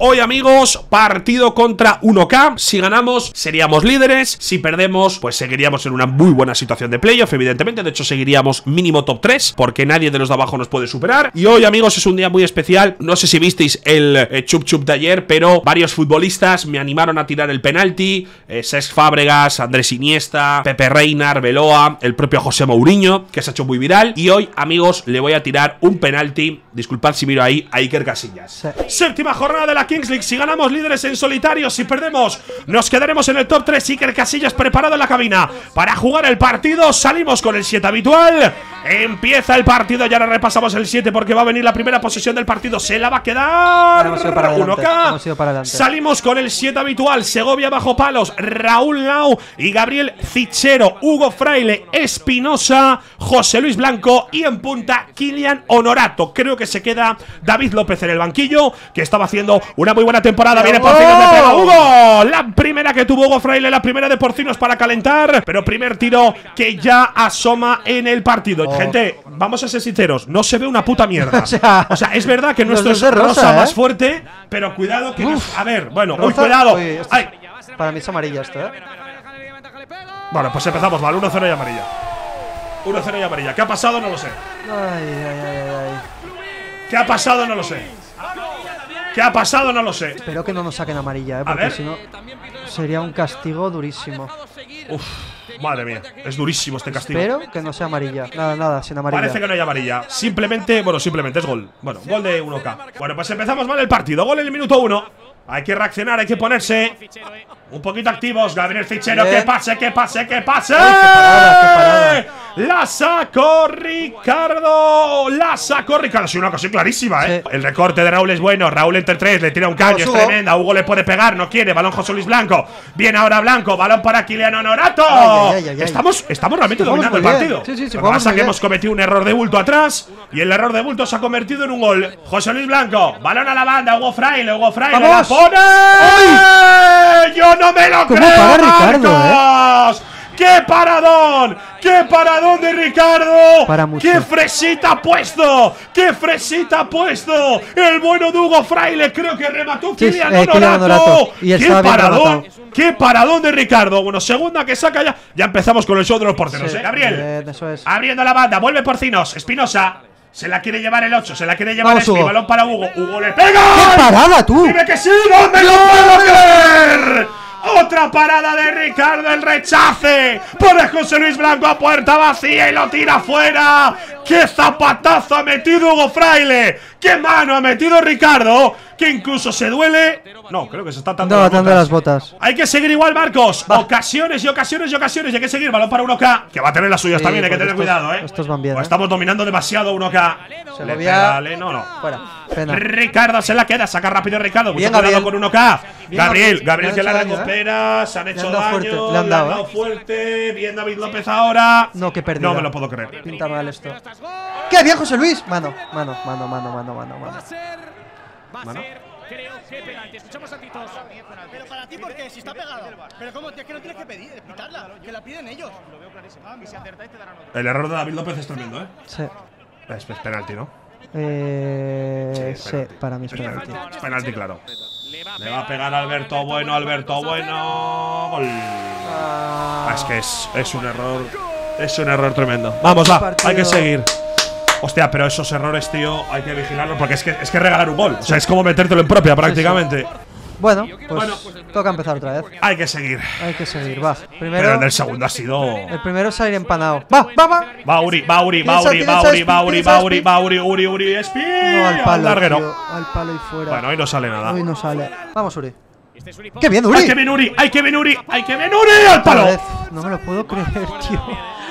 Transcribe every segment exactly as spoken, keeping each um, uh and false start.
Hoy, amigos, partido contra uno K. Si ganamos, seríamos líderes. Si perdemos, pues seguiríamos en una muy buena situación de playoff, evidentemente. De hecho, seguiríamos mínimo top tres, porque nadie de los de abajo nos puede superar. Y hoy, amigos, es un día muy especial. No sé si visteis el eh, chup chup de ayer, pero varios futbolistas me animaron a tirar el penalti. eh, Cesc Fábregas, Andrés Iniesta, Pepe Reina, Arbeloa, el propio José Mourinho, que se ha hecho muy viral. Y hoy, amigos, le voy a tirar un penalti. Disculpad si miro ahí a Iker Casillas. Sí. Séptima jornada de la Kings League. Si ganamos, líderes en solitario. Si perdemos, nos quedaremos en el top tres. Iker Casillas preparado en la cabina para jugar el partido. Salimos con el siete habitual. Empieza el partido. Ya ahora repasamos el siete porque va a venir la primera posesión del partido. Se la va a quedar uno K. Salimos con el siete habitual. Segovia bajo palos. Raúl Lau y Gabriel Fichero. Hugo Fraile, Espinosa, José Luis Blanco y en punta Kylian Honorato. Creo que se queda David López en el banquillo, que estaba haciendo una muy buena temporada. Viene Porcinos, le pega Hugo. La primera que tuvo Hugo Fraile, la primera de Porcinos para calentar. Pero primer tiro que ya asoma en el partido. Oh. Gente, vamos a ser sinceros, no se ve una puta mierda. O sea, o sea es verdad que nuestro es rosa, rosa ¿eh? más fuerte, pero cuidado que… Nos, a ver, bueno, uy, cuidado. Uy, Ay. Para mí es amarilla esto, ¿eh? Bueno, pues empezamos mal, uno cero y amarilla. uno cero y amarilla. ¿Qué ha pasado? No lo sé. Ay, ay, ay, ay. ¿Qué ha pasado? No lo sé. ¿Qué ha pasado? No lo sé. Espero que no nos saquen amarilla, ¿eh? Porque si no sería un castigo durísimo. Uf, madre mía, es durísimo este castigo. Espero que no sea amarilla. Nada, nada, sin amarilla. Parece que no hay amarilla. Simplemente, bueno, simplemente es gol. Bueno, gol de uno K. Bueno, pues empezamos mal el partido. Gol en el minuto uno. Hay que reaccionar, hay que ponerse un poquito activos. Gabriel Fichero, que pase, que pase, que pase. Ay, qué parada, qué parada. La sacó Ricardo. La sacó Ricardo. Sí, una cosa clarísima, ¿eh? Sí. El recorte de Raúl es bueno. Raúl entre tres, le tira un caño, es tremenda. Hugo le puede pegar, no quiere. Balón José Luis Blanco. Viene ahora Blanco. Balón para Kylian Honorato. Ay, ay, ay, ay. Estamos, estamos realmente dominando el partido. Sí, sí, sí, Lo que pasa es que hemos cometido un error de bulto atrás y el error de bulto se ha convertido en un gol. José Luis Blanco. Balón a la banda. Hugo Fraile. Hugo Fraile. ¡Vamos! ¡La pone! ¡Ay! ¡Yo no me lo creo, para Ricardo, eh! ¡Qué paradón! ¡Qué paradón de Ricardo! Para mucho. ¡Qué fresita ha puesto! ¡Qué fresita ha puesto! El bueno de Hugo Fraile, creo que remató sí, Kylian eh, Honorato. ¡Qué paradón! ¡Qué paradón de Ricardo! Bueno, segunda que saca ya. Ya empezamos con el show de los porteros, sí, ¿eh? Gabriel, eh, eso es. Abriendo la banda, vuelve Porcinos. Espinosa. Se la quiere llevar el ocho, se la quiere llevar el balón para Hugo. Hugo le pega. ¡Qué parada, tú! ¡Dime que sí! ¡No me lo puedo creer! Otra parada de Ricardo, el rechace. Pone José Luis Blanco a puerta vacía y lo tira fuera. ¡Qué zapatazo ha metido Hugo Fraile! ¡Qué mano ha metido Ricardo! Que incluso se duele. No, creo que se está atando, no, las, atando botas. las botas. Hay que seguir igual, Marcos. Va. Ocasiones y ocasiones y ocasiones. Hay que seguir. Balón para uno K. Que va a tener las suyas sí, también. Hay que tener estos, cuidado, ¿eh? Estos van bien. O ¿eh? Estamos dominando demasiado uno K. Se le pega. No, no. Fuera. Pena. Ricardo se la queda. Saca rápido Ricardo. Bien, Mucho cuidado Gabriel. con uno K. Bien, Gabriel. Gabriel que la daño, recupera. ¿eh? Se han hecho le han daño. fuerte. Le han dado, le han dado ¿eh? fuerte. Bien, David López ahora. No, qué pérdida. No me lo puedo creer. Pinta mal esto. ¡Qué bien, José Luis! Mano, mano, mano, mano, mano, mano, mano. ¿Mano? Creo que penalti. Escuchamos a Titos. Pero para ti, ¿por qué? Si está pegado. Pero ¿cómo? Es que no tienes que pedir, pitarla. Que la piden ellos. Lo veo clarísimo. Y si acertáis te darán otro. El error de David López es tremendo, ¿eh? Sí. Es, es penalti, ¿no? Eh. Sí, Sí, para mí es penalti. Es penalti, claro. Le va a pegar Alberto Bueno, Alberto Bueno. Gol. Ah, es que es, es un error. Es un error tremendo. Vamos, va, hay que seguir. Hostia, pero esos errores, tío, hay que vigilarlos porque es que es que regalar un gol. O sea, es como metértelo en propia prácticamente. Sí, sí. Bueno, pues bueno, toca empezar otra vez. Hay que seguir. Hay que seguir, va. Primero, pero el segundo ha sido. El primero es salir empanado. Va, va, va. Va Uri, va Uri, va Uri, va Uri, va Uri, va Uri, va Uri, Uri, Uri, Espi. No, al palo, larguero. tío, al palo y fuera. Bueno, hoy no sale nada. Hoy no sale. Vamos, Uri. ¡Qué bien, Uri! ¡Hay que bien, Uri! ¡Hay que bien, Uri! ¡Hay que bien, Uri! ¡Al palo! No me lo puedo creer, tío.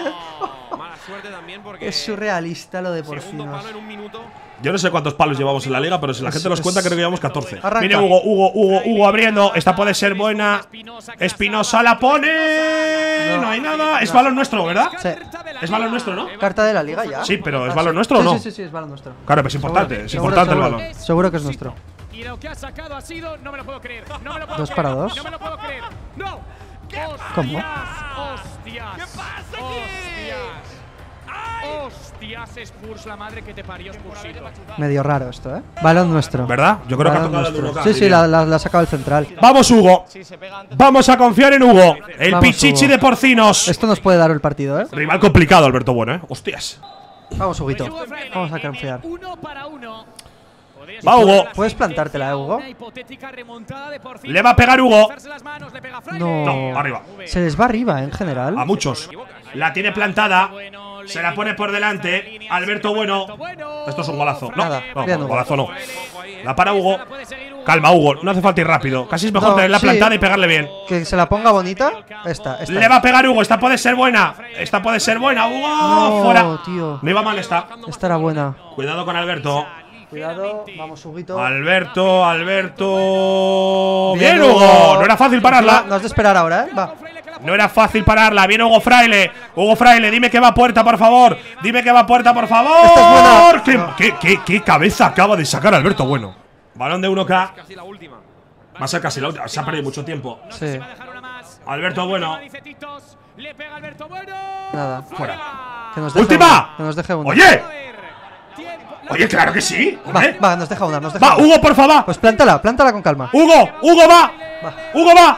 Es surrealista lo de Porcinos. Yo no sé cuántos palos llevamos en la liga, pero si la es, gente los cuenta, es, creo que llevamos catorce. Arranca. Viene Hugo, Hugo, Hugo, Hugo abriendo. Esta puede ser buena. Espinosa la pone. No, no hay nada. Es balón nuestro, ¿verdad? Sí. Es balón nuestro, ¿no? Carta de la liga ya. Sí, pero ¿es balón nuestro o no? Sí, sí, sí, es balón nuestro. Claro, pero es importante. Seguro, es seguro, importante seguro. el balón. Seguro que es nuestro. Y lo que ha sacado ha sido. No me lo puedo creer. No me lo puedo ¿Dos creer. para dos? No me lo puedo creer. ¡No! ¿Cómo? ¡Hostias! ¿Qué pasa aquí? ¡Hostias! Hostias, Spurs, la madre que te parió, Spursito. Medio raro esto, ¿eh? Balón nuestro. ¿Verdad? Yo creo que ha Balón tocado el nuestro. uno K, Sí, sí, diría. la, la, la ha sacado el central. Vamos, Hugo. Vamos a confiar en Hugo. El Vamos, pichichi Hugo. de porcinos. Esto nos puede dar el partido, ¿eh? Rival complicado, Alberto Bueno, ¿eh? Hostias. Vamos, Huguito. Vamos a confiar. Uno para uno. Va, Hugo. ¿Puedes plantártela, eh, Hugo? Una hipotética remontada de Porcinos. Le va a pegar Hugo. Alzarse las manos, le pega Fraile. No. No, arriba. Se les va arriba, ¿eh? En general. A muchos. La tiene plantada. Se la pone por delante. Alberto Bueno. Esto es un golazo. No, Nada, no, bien, Hugo. golazo no. La para Hugo. Calma, Hugo. No hace falta ir rápido. Casi es mejor No, tenerla sí. plantada y pegarle bien. Que se la ponga bonita. Esta, esta. Le va a pegar Hugo. Esta puede ser buena. Esta puede ser buena. Hugo. No, Fuera. tío. No iba mal esta. Esta era buena. Cuidado con Alberto. Cuidado, vamos, Huguito. Alberto, Alberto. Bien, Bien, Hugo. Hugo. No era fácil pararla. No has de esperar ahora, ¿eh? Va. No era fácil pararla. Viene Hugo Fraile. Hugo Fraile, dime que va a puerta, por favor. Dime que va a puerta, por favor. Esta es buena. ¿Qué, No. qué, qué, qué cabeza acaba de sacar Alberto Bueno? Balón de uno K. Va a ser casi la última. Se ha perdido mucho tiempo. Sí. Alberto Bueno. Le pega Alberto Bueno. Nada. Fuera. Que nos deje ¡Última! una, Que nos deje una. ¡Oye! Oye, claro que sí. Va, ¿eh? va, nos deja una, nos deja Va, una. Hugo, por favor. Pues plántala, plántala con calma. Hugo, Hugo va. Va. Hugo va.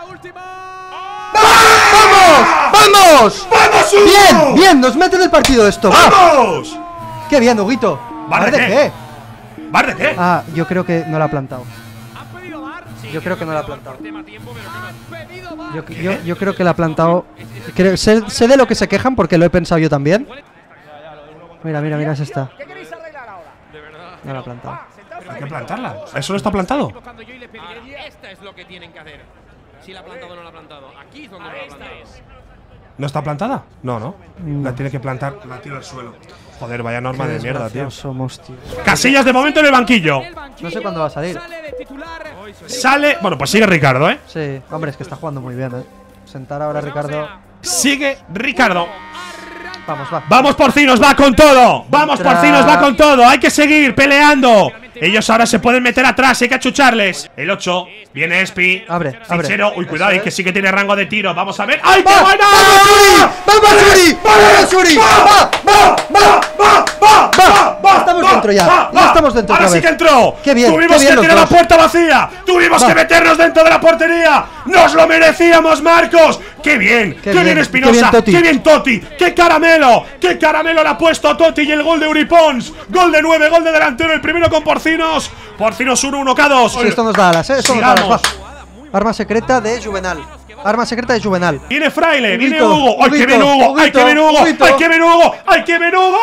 ¡Vamos! ¡Vamos! ¡Vamos, Hugo! Bien, bien, nos meten el partido esto. ¡Va! ¡Vamos! ¡Qué bien, Huguito! ¿Var de ¿Var qué? ¿Var de qué? Ah, yo creo que no la ha plantado. Yo creo que no la ha plantado. Yo, yo, yo creo que la ha plantado. Creo, sé, sé de lo que se quejan porque lo he pensado yo también. Mira, mira, mira, es esta. No la ha plantado. Hay que plantarla. ¿Eso no está plantado? Esta es lo que tienen que hacer. Si la ha plantado o no la ha plantado. Aquí es donde no la ha plantado. ¿No está plantada? No, no. No. La tiene que plantar. La tira al suelo. Joder, vaya norma Qué de mierda, tío. desgraciados somos, tío. Casillas de momento en el banquillo. No sé cuándo va a salir. Sale. Bueno, pues sigue Ricardo, ¿eh? Sí, hombre, es que está jugando muy bien, eh. Sentar ahora a Ricardo. Sigue Ricardo. Vamos, va. Vamos, Porcinos, va con todo. Vamos, Entra. Porcinos, va con todo. Hay que seguir peleando. Ellos ahora se pueden meter atrás, hay que achucharles. El ocho, viene Espi. Abre, abre. Fichero. Uy, cuidado, Eso y que es. sí que tiene rango de tiro. Vamos a ver. ¡Ay, qué ¡Va! buena! ¡Vamos, Uri! ¡Vamos, Uri! ¡Va! ¡Va! ¡Va! ¡Va! ¡Va! Va, ¡Va! estamos ¡Va! dentro ya, ¡Va! ya ¡Va! estamos dentro Ahora otra sí que vez. entró. Qué bien, Tuvimos qué bien que los tirar la dos. puerta vacía. Tuvimos Va. que meternos dentro de la portería. ¡Nos lo merecíamos, Marcos! ¡Qué bien! ¡Qué, Qué bien, bien, Espinosa! qué bien, Totti. ¡Qué bien, Totti! ¡Qué caramelo! ¡Qué caramelo le ha puesto a Totti! Y el gol de Uri Pons. Gol de nueve, gol de delantero. El primero con Porcinos. Porcinos uno, uno K dos. Sí, esto nos da alas, eh. Esto nos da alas. Sigamos. Va. Arma secreta de Juvenal. Arma secreta de Juvenal. Viene Fraile, viene Huguito, Hugo. ¡Ay, qué Huguito, bien Hugo! ¡Ay, qué bien Hugo! Huguito. ¡Ay, qué bien Hugo! ¡Ay, qué bien Hugo!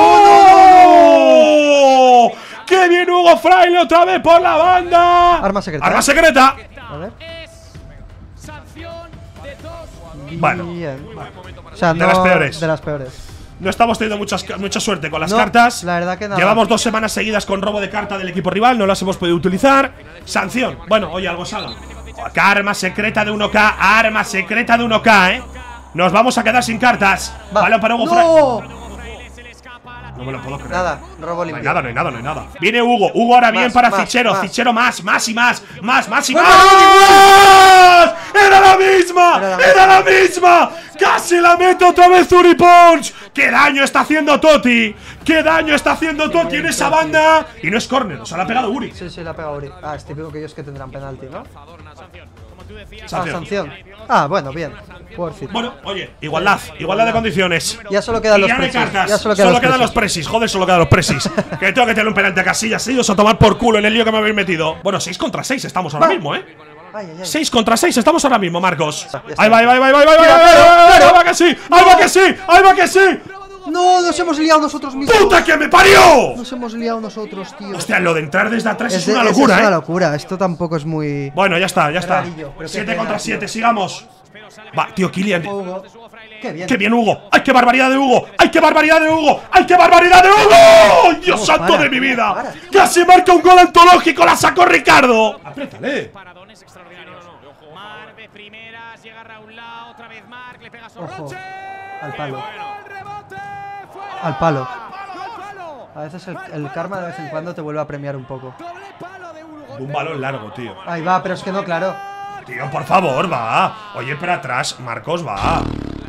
No, ¡Qué bien Hugo Fraile otra vez por la banda! Arma secreta. ¡Arma secreta! A ver. Sanción de dos. Bueno, Bien. O sea, De no, las peores. De las peores. no estamos teniendo muchas, mucha suerte con las No, cartas. la verdad que nada. Llevamos dos semanas seguidas con robo de carta del equipo rival, no las hemos podido utilizar. Sanción. Bueno, oye, algo salga. Acá arma secreta de uno K, arma secreta de uno K, ¿eh? Nos vamos a quedar sin cartas. Va. Balón para Hugo Fraile. ¡No! No me lo puedo creer. Nada, robo No hay limpio. nada, no hay nada, no hay nada. Viene Hugo, Hugo ahora bien Más, para más, Fichero, más. Fichero más, más y más, más, más y ¡Bueno! más. ¡Era la misma! Era la ¡Era la misma! ¡Casi la mete otra vez Uri Pons! ¡Qué daño está haciendo Totti! ¡Qué daño está haciendo Totti en esa banda! Y no es córner, o sea, la ha pegado Uri. Sí, sí, la ha pegado Uri. Ah, es típico que ellos que tendrán penalti, ¿no? Ah, Sanción. sanción. Ah, bueno, bien. Worth it. Bueno, oye, igualdad, igualdad de condiciones. Ya solo quedan Y los ya no hay presis. cartas, Ya solo quedan los quedan los presis. presis, joder, solo quedan los presis. Que tengo que tener un penalti a Casillas, ellos a tomar por culo en el lío que me habéis metido. Bueno, seis contra seis estamos ahora Va. mismo, ¿eh? Ay, ay, ay. seis contra seis estamos ahora mismo, Marcos. Ya está. Ahí va, ahí va, ahí va, ahí va, ahí va, ahí va, Claro, ahí va, claro. ahí va que sí, ahí va que sí, ahí va que sí. No, nos hemos liado nosotros mismos. ¡Puta que me parió! Nos hemos liado nosotros, tío. Hostia, lo de entrar desde atrás es, de- una es locura, una ¿eh? locura. Esto tampoco es muy. Bueno, ya está, ya está. rarillo, pero qué siete pena, contra tío. siete, sigamos. Va, tío, Kylian. Hugo. Qué bien. ¡Qué bien, Hugo! ¡Ay, qué barbaridad de Hugo! ¡Ay, qué barbaridad de Hugo! ¡Ay, qué barbaridad de Hugo! ¡Dios ¿Cómo santo para? de mi ¿Cómo vida! para, tío? ¡Casi marca un gol antológico! ¡La sacó Ricardo! ¡Apriétale! Paradones extraordinarios. Marc de primeras, llega Raúl Lau, otra vez Marc, le pega Ojo. Sorroche. Al palo. El rebote, fuera. Al palo. Al palo. A veces el, el karma de vez en cuando te vuelve a premiar un poco. Doble palo de Hugo. Un balón largo, tío. Ahí va, pero es que no, claro. Tío, por favor, va. Oye, para atrás, Marcos, va.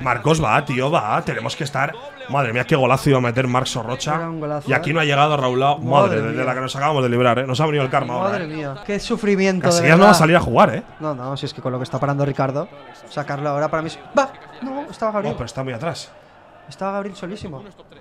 Marcos va, tío, va. Tenemos que estar. Madre mía, qué golazo iba a meter Marc Sorrocha. Era un golazo, Y aquí eh. no ha llegado Raúl Lao. Madre, Madre de, de mía. la que nos acabamos de librar, ¿eh? Nos ha venido el karma ahora. Madre ¿eh? mía, qué sufrimiento. de Casillas no va a verdad. salir a jugar, ¿eh? No, no, si es que con lo que está parando Ricardo, sacarlo ahora para mí. es- ¡Va! No, estaba No, Gabriel. pero está muy atrás. Estaba Gabriel solísimo.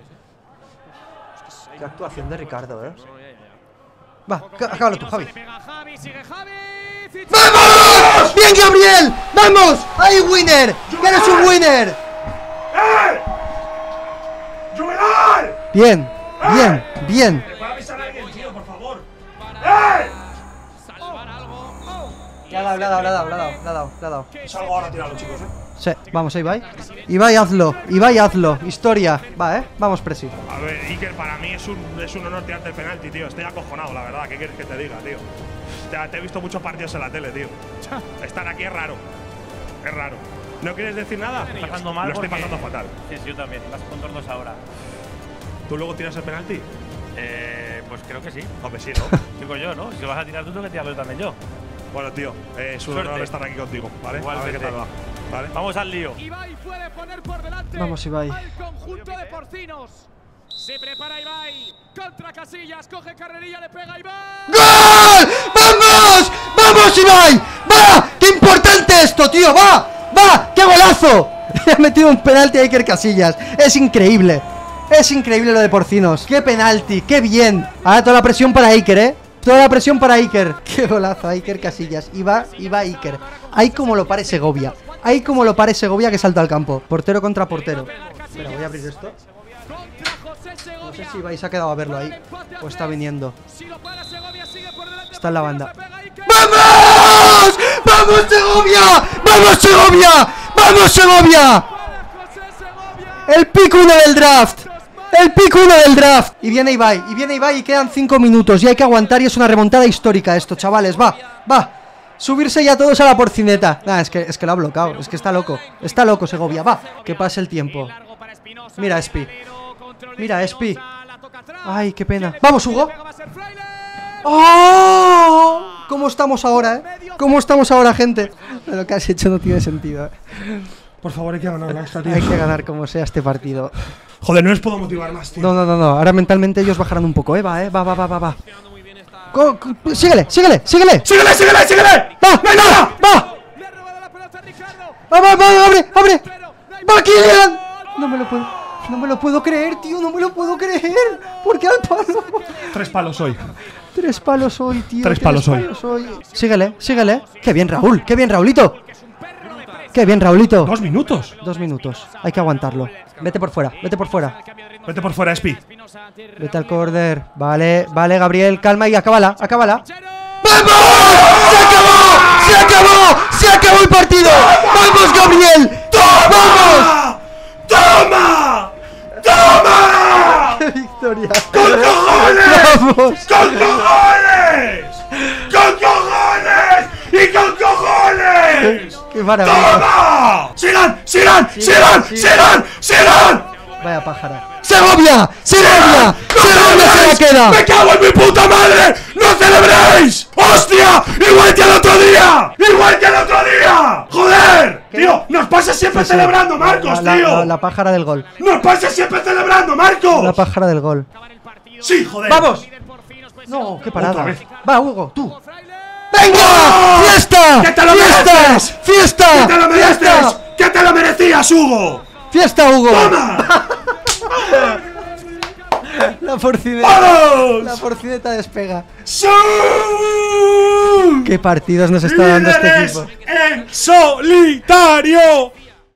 Qué actuación de Ricardo, eh. Va, ca- acábalo tú, Javi. Le pega Javi, sigue Javi. ¡Vamos! ¡Bien, Gabriel! ¡Vamos! ¡Ahí, winner! ¡Que eres un winner! ¡Eh! ¡Juvenal! Bien, bien, bien. ¿Me puede avisar a alguien, tío, por favor? ¡Eh! Salvar algo. Le ha dado, le ha dado, le ha dado, le ha dado, le ha dado, le ha dado. Salgo ahora a tirarlo, chicos, ¿eh? Sí, vamos, Ibai. Ibai, hazlo, Ibai, hazlo. Historia. Va, eh. Vamos, Presi. A ver, Iker, para mí es un, es un honor tirarte el penalti, tío. Estoy acojonado, la verdad. ¿Qué quieres que te diga, tío? Te, te he visto muchos partidos en la tele, tío. Estar aquí es raro. Es raro. ¿No quieres decir nada? Estoy pasando mal Lo estoy porque- pasando fatal. Sí, sí, yo también. Vas con tornos ahora. ¿Tú luego tiras el penalti? Eh, pues creo que sí. Hombre, sí, ¿no? Digo yo, ¿no? Si lo vas a tirar tú, tengo que tirarlo también yo. Bueno, tío, eh, es un Suerte. honor estar aquí contigo, ¿vale? Igualmente. A ver qué tal va. ¿Vale? Vamos al lío. Ibai puede poner por delante Vamos, Ibai. al conjunto de porcinos. Se prepara Ibai contra Casillas, coge carrerilla, le pega Ibai. ¡Gol! ¡Vamos! ¡Vamos, Ibai! ¡Va! ¡Qué importante esto, tío! ¡Va! ¡Va! ¡Qué golazo! Le ha metido un penalti a Iker Casillas. Es increíble. Es increíble lo de Porcinos. ¡Qué penalti! ¡Qué bien! Ahora toda la presión para Iker, ¿eh? Toda la presión para Iker. ¡Qué golazo! Iker Casillas. Y va, y va Iker. Ahí como lo pare Segovia. Ahí como lo pare Segovia que salta al campo. Portero contra portero. Espera, voy a abrir esto. Contra José No Segovia. sé si Ibai se ha quedado a verlo ahí. O está viniendo. Si lo para Segovia, sigue por delante. Está en la banda. Le pega Iker. ¡Vamos! ¡Vamos, Segovia! ¡Vamos, Segovia! ¡Vamos, Segovia! Para José Segovia. El pick uno del draft. El pick uno del draft. Y viene Ibai. Y viene Ibai y quedan cinco minutos. Y hay que aguantar y es una remontada histórica esto, chavales. Va, va. Subirse ya todos a la porcineta. Nah, es que, es que lo ha bloqueado. Es que está loco. Está loco Segovia. Va. Que pase el tiempo. Largo para Espinosa. Mira, Espi. Control de Mira, Espi. Espinosa, la toca atrás. Ay, qué pena. Vamos, Hugo. Va a ser Fraile. ¡Oh! ¿Cómo estamos ahora, eh? ¿Cómo estamos ahora, gente? Lo que has hecho no tiene sentido. eh. Por favor, hay que ganar esta, tío. Hay que ganar como sea este partido. Joder, no les puedo motivar más, tío. No, no, no, no. Ahora mentalmente ellos bajarán un poco, eh. Va, eh. Va, va, va, va, va. Co- co- síguele, síguele, síguele. ¡Síguele, síguele, síguele! ¡Va! ¡No hay nada! ¡Va! Le ha robado la pelota a Ricardo. ¡Va, va, va! ¡Abre, abre! Pero no hay ¡Va, Kylian! No me lo puedo. No me lo puedo creer, tío. No me lo puedo creer. ¿Por qué al palo? Tres palos hoy. Tres palos hoy, tío. Tres palos hoy. hoy. Síguele, síguele. Qué bien, Raúl. Qué bien, Raulito. Qué bien, Raulito. Dos minutos. Dos minutos. Hay que aguantarlo. Vete por fuera, vete por fuera. Vete por fuera, Espi. Vete al corner. Vale, vale, Gabriel. Calma y acábala, acábala. ¡Vamos! ¡Se acabó! ¡Se acabó! ¡Se acabó el partido! ¡Vamos, Gabriel! ¡Vamos! ¡Toma! ¡Toma! ¡Qué victoria! ¡Con cojones! ¡Vamos! ¡Con cojones! ¡Con cojones! ¡Y con cojones! ¡Qué maravilla! ¡Toma! ¡Sigan! ¡Sigan! Sí, ¡Sigan! sí. ¡Sigan! ¡Sigan! Vaya pájara. ¡Segovia! ¡Segovia! ¡No ¡Segovia se la celebréis! queda! ¡Me cago en mi puta madre! ¡No celebréis! ¡Hostia! ¡Igual que el otro día! ¡Igual que el otro día! ¡Joder! ¿Qué? Tío, nos pasa siempre Sí, sí. celebrando, Marcos, La- la- tío. La, la pájara del gol. ¡Nos pasa siempre celebrando, Marcos! La pájara del gol. Sí, joder. ¡Vamos! No, qué parada. Otra vez. Va, Hugo, tú. Fraile. ¡Venga! ¡Oh! ¡Fiesta! ¡Que te lo ¡Fiesta! mereces! ¡Fiesta! ¡Que te lo mereces! ¡Fiesta! ¡Que te lo merecías, Hugo! ¡Fiesta, Hugo! ¡Toma! La porcineta. ¡Vamos! La porcineta despega. ¡Sí! ¿Qué partidos nos está dando este ¡Líderes equipo? en solitario!